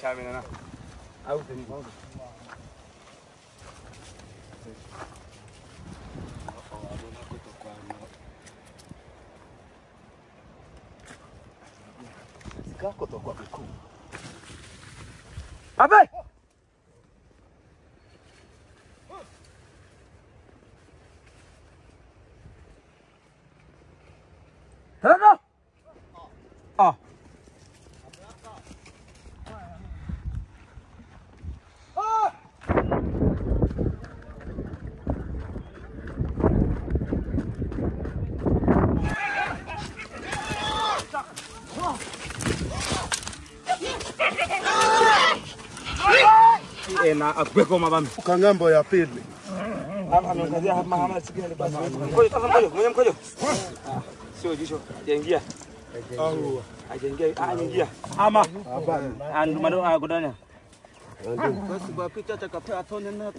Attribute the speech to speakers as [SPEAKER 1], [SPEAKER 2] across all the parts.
[SPEAKER 1] chamina au tani kako to kwa mkuu abe Hello. Ah. Na akweko mabami
[SPEAKER 2] ukangambo ya pili
[SPEAKER 1] anaangalia hapa hama sikile basi ngoja sasa ngoja mkojo sio jisho jaingia
[SPEAKER 2] au
[SPEAKER 1] ajaingia ama andu mado agodanya basi bapita takapea tone na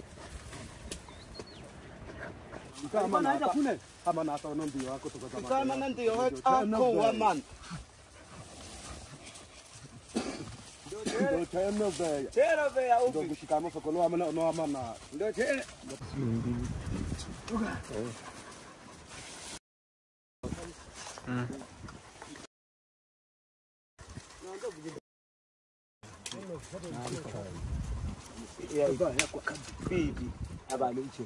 [SPEAKER 2] kama naenda kule kama na hata ndio wako
[SPEAKER 1] kama na ndio wako wa man
[SPEAKER 2] ndio tena baya ndio kushikama sokolo ama no ama na ndio tena
[SPEAKER 1] ya kwa bibi abalo ichi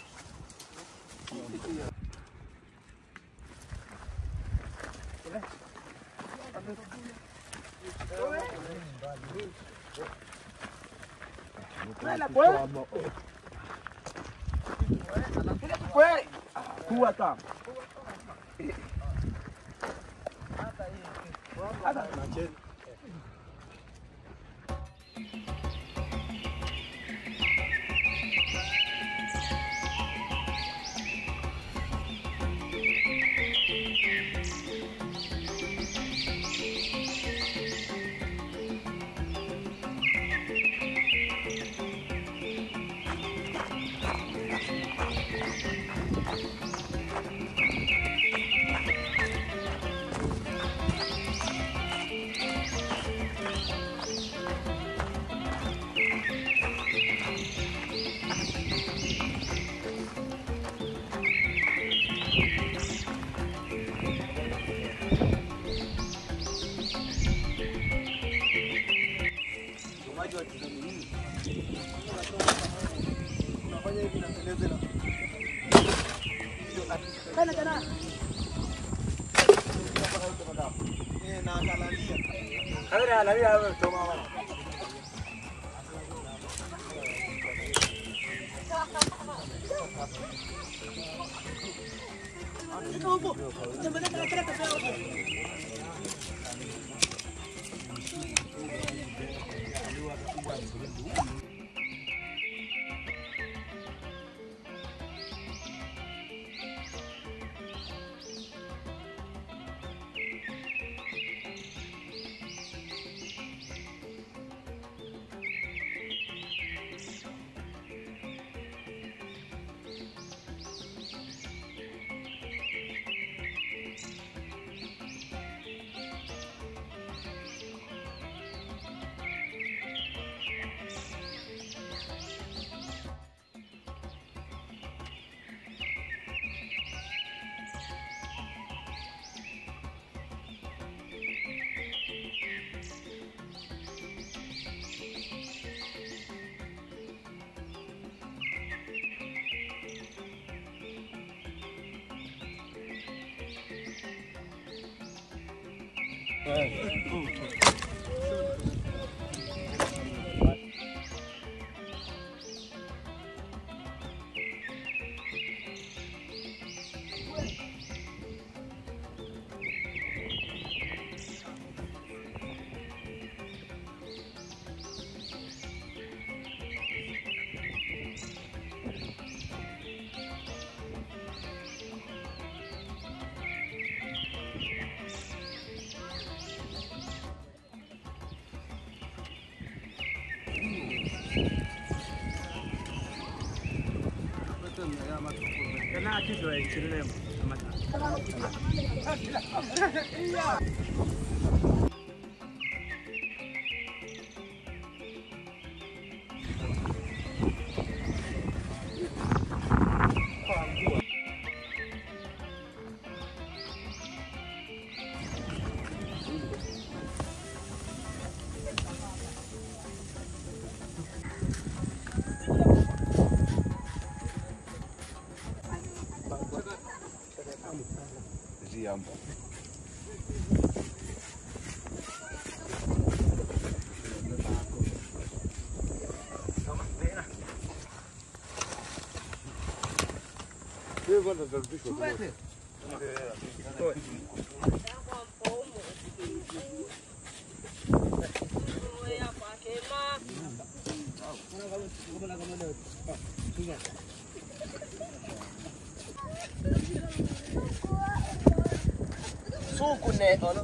[SPEAKER 1] kuwa ta mambo.
[SPEAKER 2] Sukune ono.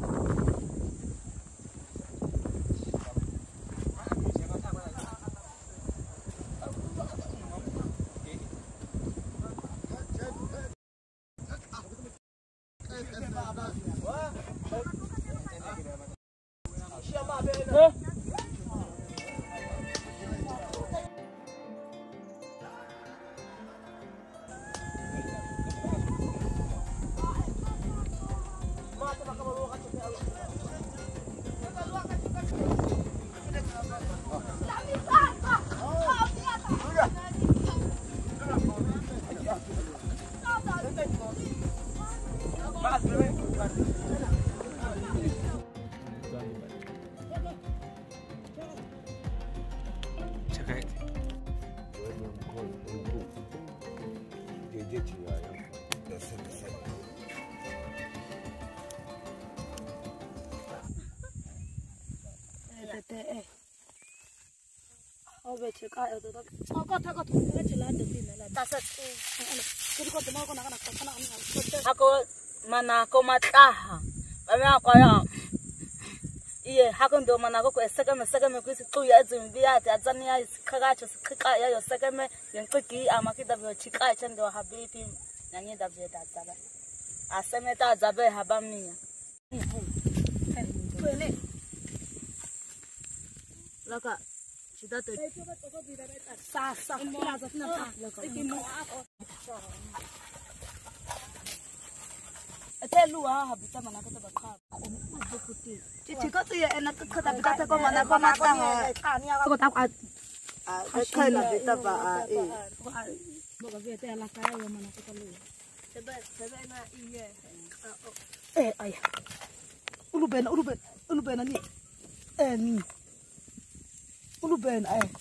[SPEAKER 3] Ako mana ko mataha. Mama ko ya. Iye hako ndo mana ko esegeme kwisi xuya ezimbiya adzani ya isikhatsho sikhika yayo segeme yenqigi amakida byo chikatsha ndo habibi nanyida byo dadzaba. Asemeta adzabe habamiya. Kwele. Laka Chidate Sasa Telua habita mana kata bakha. Chichiko tu ya enak kata bita ko mana ko mata. Ko tak kai la bita ba Boga bita ala kaya yo mana ko lu. Sebe na iye. Ay. Uluben ani. Ni. Uluben ay.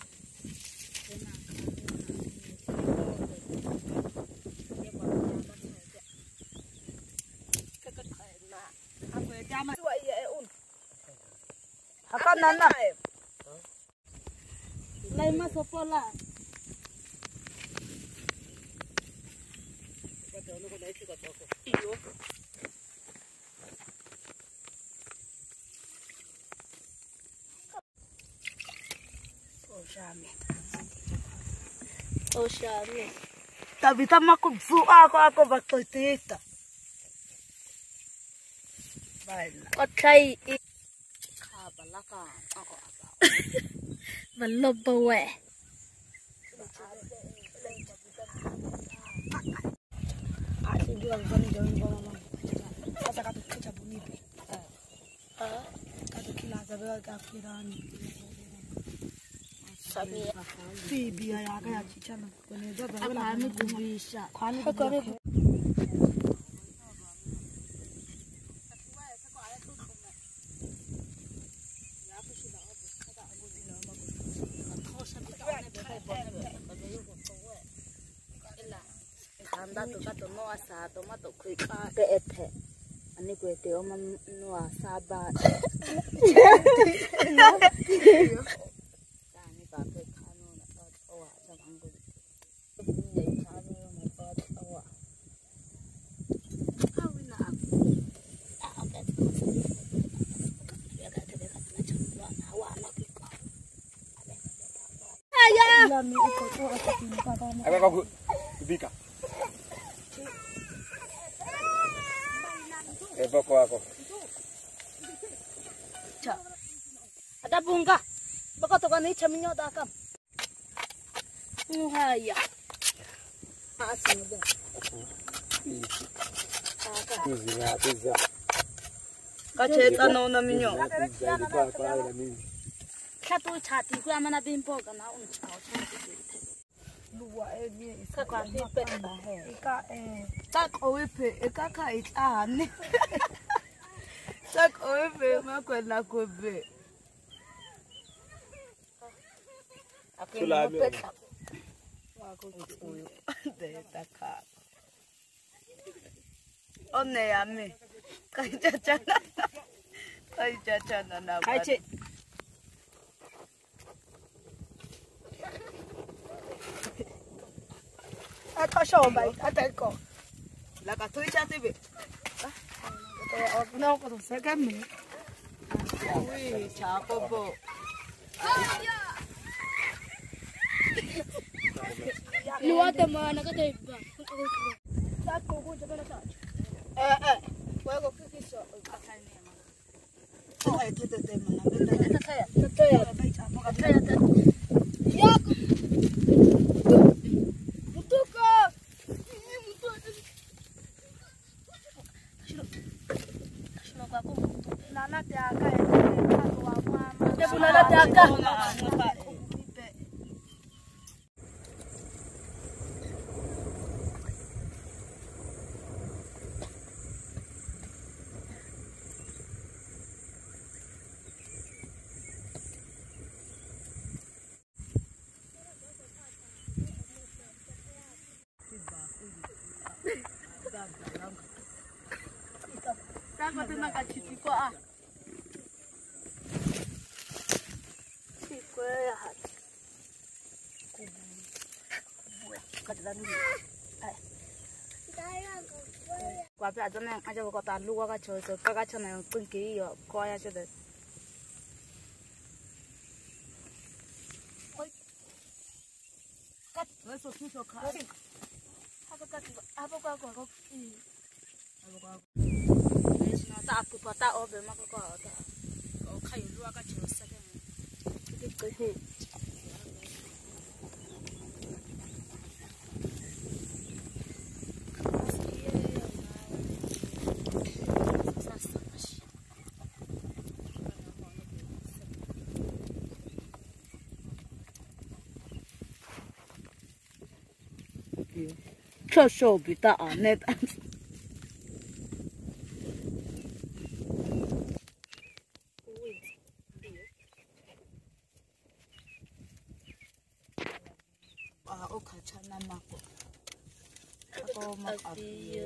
[SPEAKER 3] Akan nana. Laima sopola. Iyo. Oshame. Tabita makubzuka ako bakutita. Baila. Kotai kabalaka ako apa. Balobawe. Jual bani jauhin bawah kata kata kerja bunyi be. Kata kila jaga kafiran. Sabi. Bibi ayah kaya cica nak. Kone jaga. Kami kubisha. Kami kubisha. Anda tu kata noa sa tomato kuika ke ethe ani ku ete oma noa saba tani ba ke khano na ta owa sa bangu ye khano na ta owa awina okay ya ka te ka na chwa na wa na ki ka aya la mi ko to ka tin ka ka
[SPEAKER 2] Aga ka kubika. Boko ako.
[SPEAKER 3] Cha. Ada bunga. Baka to kanai chaminyo da kam. Haya. Asin mo.
[SPEAKER 2] Pizza.
[SPEAKER 3] Kacheta no na minyo.
[SPEAKER 2] Pizza.
[SPEAKER 3] Chatu chati ku amana bimpo kana un chao chati. luwa eni saka nipe ika tak owepe ekaka itani tak owepe makwenda kobe
[SPEAKER 1] Sulami
[SPEAKER 3] wako uyo de taka onne yame kaichachana na kaiche akashomba atako la katoicha tibe no ko sekame ui chapobo
[SPEAKER 4] luwata mana ka tayo ba
[SPEAKER 3] sa ko ko jabana ta wako kikiso ay tete te mana benda taya yak mutuka nana te aka wa mama te nana te aka Kama tena kachitiko chiko ya hati kubwa kadani kwa pia jana aja ko ta luwa ka choso ka chana kunki yo ko ya chede kat weso kiso ka hapo kwa ta pu ta obe ma ko ta o khai luwa ka chosa ke cho show bị ta net okachana nako ako makabiyo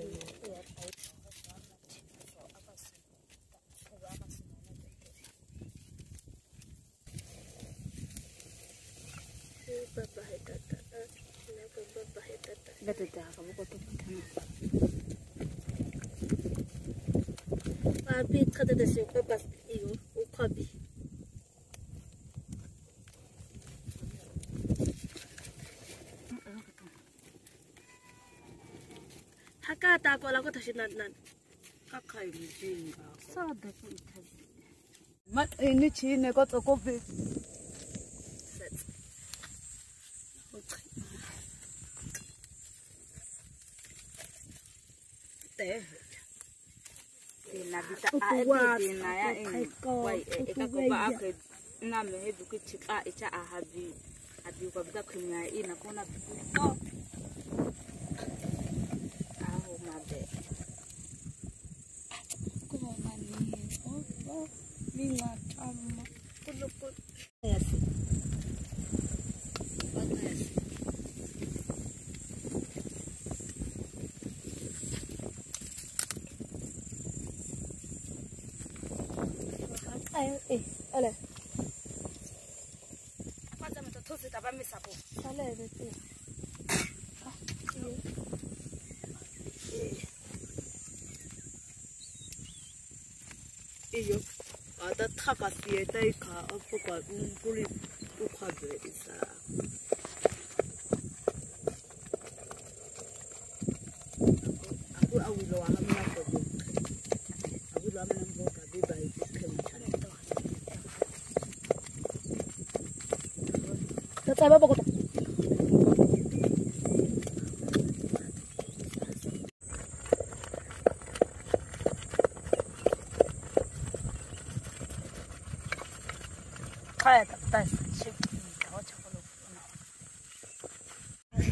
[SPEAKER 3] Betul kamu kok tuh tapi kata desi pas iyo ukabi haka ta ko la ko tashi nan kaka ini sa da ko ita mat ini chi ne ko to ko be te na bita a na ya in wai e ka ko ba ka na me he buku chika icha a habi ko bita kunya ina ko na ko aho mabe ko mani minga chama ko yes ale kwanza mtoto tabamisa po sale bete iyo ada thaka sie dai ka apuka umpuli ukhabe isa aku awilo amna ko awilo amna mboka bibai Tata ba ko kaya ta shi ta wacha ko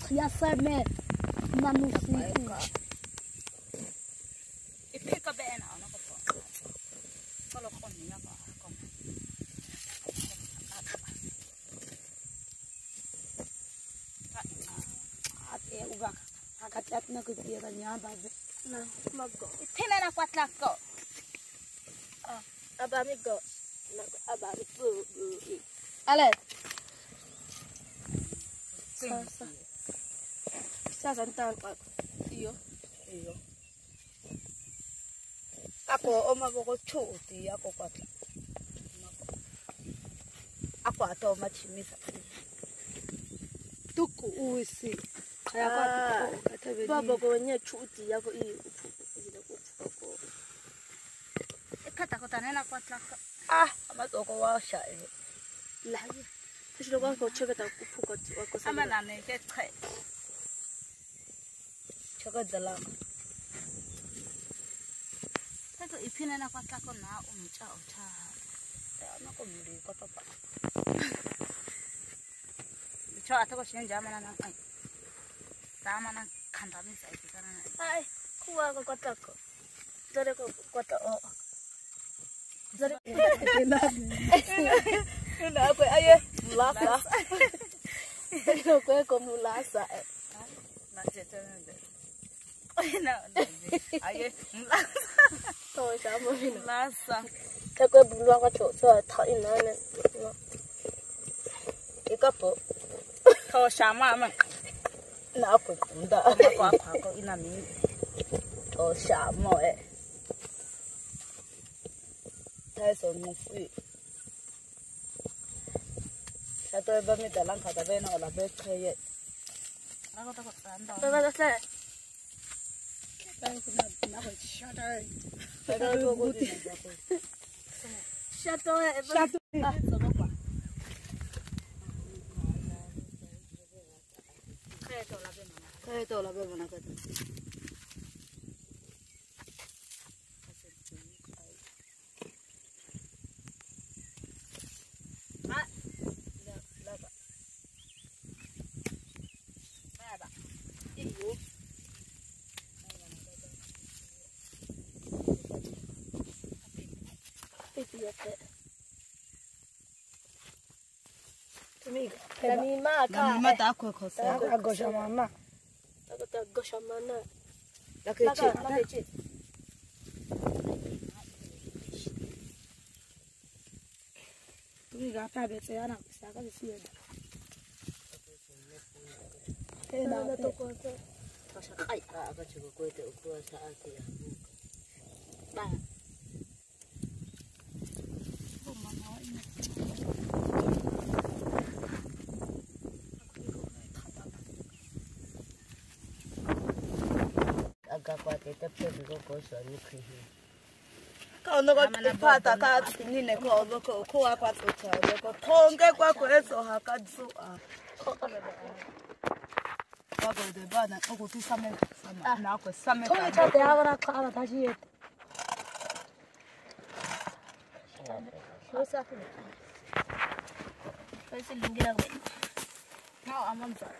[SPEAKER 4] ya same nanusi.
[SPEAKER 3] Ipika bena ona ko. Kalau kon ni apa kon. Ate uga akatat na ko dia kanya babe.
[SPEAKER 4] Na mago.
[SPEAKER 3] Ithena na kwatla ko.
[SPEAKER 4] Abami go. Na abami pu.
[SPEAKER 3] Ale.
[SPEAKER 4] Sasa ntanpa. Iyo.
[SPEAKER 3] Ako omaboko chuti ako kwatla. Ako ato machimisa.
[SPEAKER 4] Tuku uisi. Kaya kwa katabe. Baba ko nye chuti yako iyo upu.
[SPEAKER 3] Kata ko tanena kwatla.
[SPEAKER 5] Amatoko washa
[SPEAKER 4] Lahi. Tishilo kwa ko cheka ta upu ko wako
[SPEAKER 3] Ama nane ke tkai.
[SPEAKER 5] chaka dala
[SPEAKER 3] Tato ipina na kwatla ko na umcha ucha.
[SPEAKER 5] na ko muri ko papa
[SPEAKER 3] Cho atako shenja mana na ai. Tama na kanda mi sai kana.
[SPEAKER 4] Ai, kuwa ko kotako. Dore ko kota o. Dore.
[SPEAKER 5] na ko aye mulasa
[SPEAKER 4] Dore ko mulasa.
[SPEAKER 3] Na tete na. Na. Aye.
[SPEAKER 4] To sama hina.
[SPEAKER 3] Lasa.
[SPEAKER 4] Ta ko bulwa ko to so ta ina ne.
[SPEAKER 5] ikapo
[SPEAKER 3] To shama man.
[SPEAKER 5] na ko kunda
[SPEAKER 3] Kwa ko ina mi.
[SPEAKER 5] to sha mo tai so mu fu sa to ba mi dalang kha da be na la be khaye
[SPEAKER 3] Ako to ko tanda.
[SPEAKER 4] Baba da sai. Shato e. Shato.
[SPEAKER 5] khaye to la be mana ka
[SPEAKER 4] Kami ma ka.
[SPEAKER 5] ma ta ko ko sa
[SPEAKER 2] Agosha mama.
[SPEAKER 4] Takata goshamana.
[SPEAKER 5] la ke chi
[SPEAKER 4] Lakechi.
[SPEAKER 2] Tumi ga ta be tsaya na sa ka siya da.
[SPEAKER 4] Na to ko.
[SPEAKER 5] ta sha kai aka ci ko ta ko sa ake ya
[SPEAKER 3] Ba.
[SPEAKER 5] aga kwa te te pe ko so ni khi
[SPEAKER 2] Ka ono ko ipata ka nine ko ono ko kwa to cha ko konge kwa ko eso ha ka tsu a. Ba go de ba na ko tu same na ko same ka.
[SPEAKER 4] Cha te agora ka ta ji. Shosa. Kasi lingira ko.
[SPEAKER 3] Now amam sa.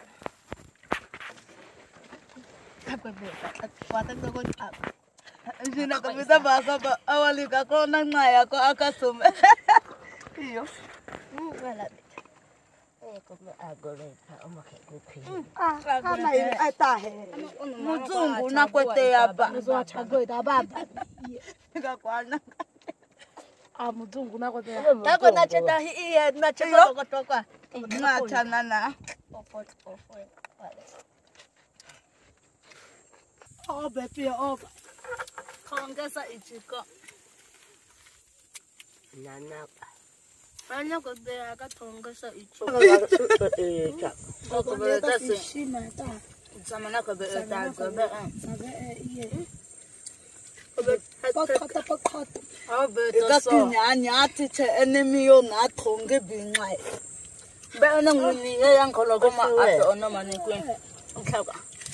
[SPEAKER 2] Ko be wa ta ko a. Jina kabisa ba ka awali ka ko na ngaya ko akasume. Iyo.
[SPEAKER 4] Wala.
[SPEAKER 5] ko me agore ta o ma ke ko khi
[SPEAKER 2] Kama ai ta he. Muzungu na kwete ya ba.
[SPEAKER 4] Mzo chago da baba.
[SPEAKER 2] Ka kwana.
[SPEAKER 4] Mzungu na ko te.
[SPEAKER 2] Tako na cheta hii na cheta ko toka. Na chana na. Obe pia oba. Kaongeza ichiko.
[SPEAKER 5] nana
[SPEAKER 4] Anya ko be aga tongesa ichi.
[SPEAKER 5] cha ko be ta se
[SPEAKER 4] Shima ta.
[SPEAKER 5] samana ko be ta ko be
[SPEAKER 4] Sabe iye.
[SPEAKER 2] Pakata.
[SPEAKER 5] obe
[SPEAKER 2] Ka kinya tiche enemy yo na tonge bingai.
[SPEAKER 5] be na nguni ya yang ko ko ma ato no mani ku ka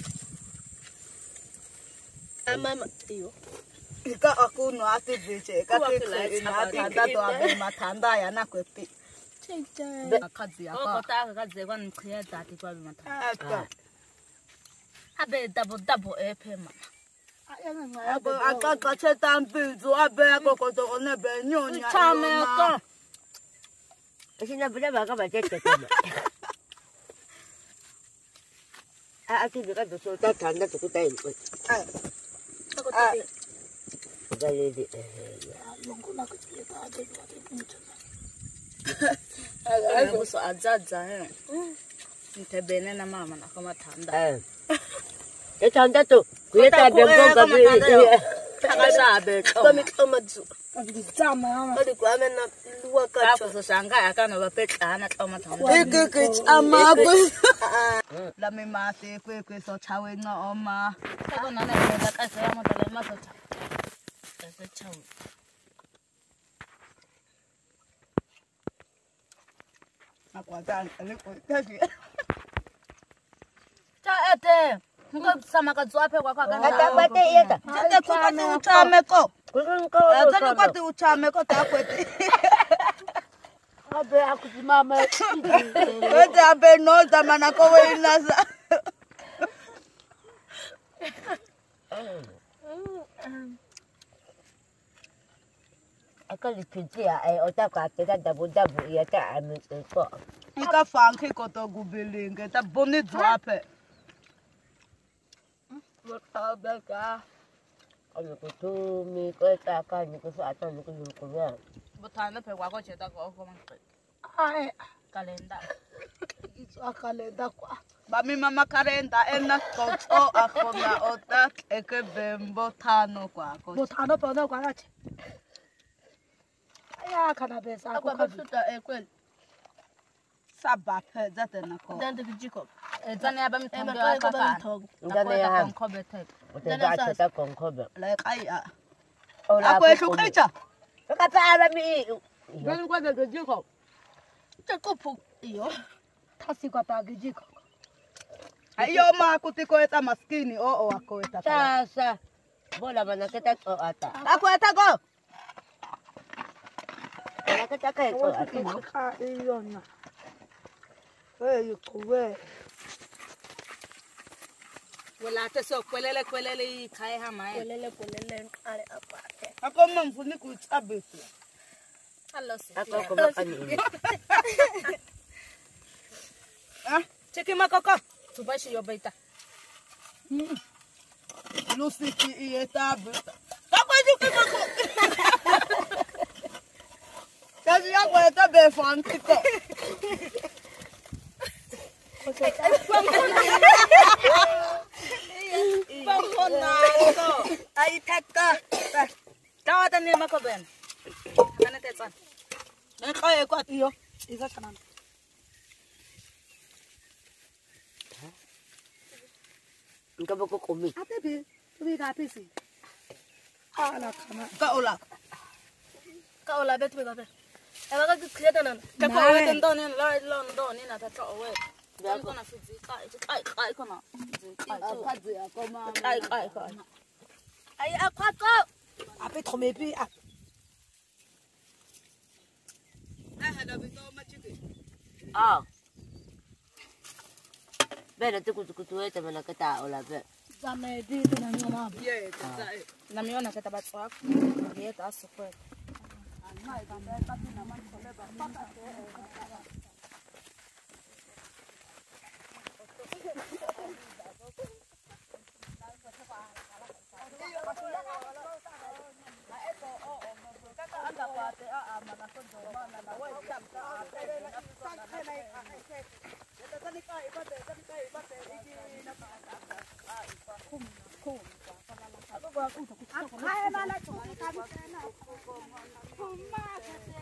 [SPEAKER 4] Mama iyo.
[SPEAKER 2] Ika aku no ati biche. Ka ke na ati to abe matanda ya na kwepi.
[SPEAKER 4] Chicha.
[SPEAKER 5] kazi ya ko ta ka ze kwa nkhiya ta ti kwa mata
[SPEAKER 2] Aka.
[SPEAKER 5] Abe double airpay mama.
[SPEAKER 2] Aka chetambizo abe kokoto onebe nyonya.
[SPEAKER 5] Chame ko.
[SPEAKER 3] Sina bila baka bacete. Ati bika doso ta tanda to kutai. Galidi.
[SPEAKER 4] Longona kuchileta ade
[SPEAKER 5] Buso azaza he. Ntebene na mama na kama tanda.
[SPEAKER 3] Tanda to. Kuyeta bengo gabi.
[SPEAKER 5] Takasabe to.
[SPEAKER 4] kami kamadzu. Ngizama ade kwame na luwa kacho.
[SPEAKER 5] Ako sanga akana bapetla na toma tanda.
[SPEAKER 2] Ikiki amabu. La mi mate kwe so chawe nga oma.
[SPEAKER 5] Sako nana kwenda kasa ya motale masota. Kasa chawe.
[SPEAKER 2] Akwata aliko tashi.
[SPEAKER 5] Cha ete. Ngo sama ka tswape kwa kana.
[SPEAKER 3] Kata kwate yeta.
[SPEAKER 2] Tete kwati uchame ko.
[SPEAKER 3] Kukunko.
[SPEAKER 2] Tete kwati uchame ko takwete.
[SPEAKER 4] Abe akusimama.
[SPEAKER 2] Wete abe no zamana ko we inasa.
[SPEAKER 3] Akali pitia otaka teta dabu yeta amiko.
[SPEAKER 2] Ika fanki ko to gubilinge ta boni dzwape.
[SPEAKER 5] Abeka.
[SPEAKER 3] Ano kutu mi ko ta ka ni ko sa ta ni ko ni ko ya.
[SPEAKER 5] Butana pe kwa ko cheta ko ko man.
[SPEAKER 4] Ai
[SPEAKER 5] Kalenda.
[SPEAKER 4] akalenda kwa.
[SPEAKER 2] Bami mama karenda ena koto akona ota eke bembo tano kwa ko.
[SPEAKER 4] Botano pona kwa ache. Aya kana pesa
[SPEAKER 5] Akwa
[SPEAKER 4] akwa
[SPEAKER 5] basuta ekwel.
[SPEAKER 2] Sabape zate na ko.
[SPEAKER 5] Dan de jiko. Zani aba mtongo
[SPEAKER 4] Ema kwa
[SPEAKER 5] kaka.
[SPEAKER 4] mtongo.
[SPEAKER 3] Ndane ya ham.
[SPEAKER 5] Ko bete.
[SPEAKER 3] Utenda teta konkobe.
[SPEAKER 2] Like ai.
[SPEAKER 3] Ola
[SPEAKER 2] Ako eshu kicha.
[SPEAKER 3] Ka pa ara mi.
[SPEAKER 5] Dan kwa de jiko.
[SPEAKER 4] Takopo iyo. Tasi kwa tagijiko.
[SPEAKER 2] Ayo ma kutiko eta maskini o ako eta.
[SPEAKER 3] Sasa. Bola bana kita ko ata.
[SPEAKER 2] Ako eta go.
[SPEAKER 3] Bana kita kai ko ata.
[SPEAKER 4] Ka iyo na. Hey kuwe.
[SPEAKER 5] Wala te so kwelele kai hama.
[SPEAKER 4] Kulele nkale apate.
[SPEAKER 2] Ako mamfuni kuchabesu.
[SPEAKER 5] Hello sis.
[SPEAKER 3] Ako ko makani.
[SPEAKER 5] Cheki makoko. Tubashi yo baita.
[SPEAKER 2] Lucy ki ieta buta. Ako juki mako. Kazi yako eta be fanki ko.
[SPEAKER 5] Pangona ko. Ai taka. Tawata ni makoben. Kana tetsan.
[SPEAKER 2] Nkai ko atiyo.
[SPEAKER 4] Iza chanana.
[SPEAKER 3] Ngaba ko komi.
[SPEAKER 4] Atebi. Tubi ka pisi. Ala kana.
[SPEAKER 2] Ka ola.
[SPEAKER 4] Ka ola betu be ka pe. Eba ka kheta nana.
[SPEAKER 5] Ta ko we den don ni lo ndo ni na ta to we. Dan ko na fizi kai ko na.
[SPEAKER 2] Akazi yako mama.
[SPEAKER 5] Kai.
[SPEAKER 4] Ai akwako. Ape tromepi a.
[SPEAKER 2] Hada bito machiki.
[SPEAKER 3] Ah. Bena tukutu eta bana kata ola be.
[SPEAKER 4] Zamedi na nyama.
[SPEAKER 2] Ye tsai.
[SPEAKER 5] Na miona kata batswa. Ye ta sokwe.
[SPEAKER 4] Kaya mala to.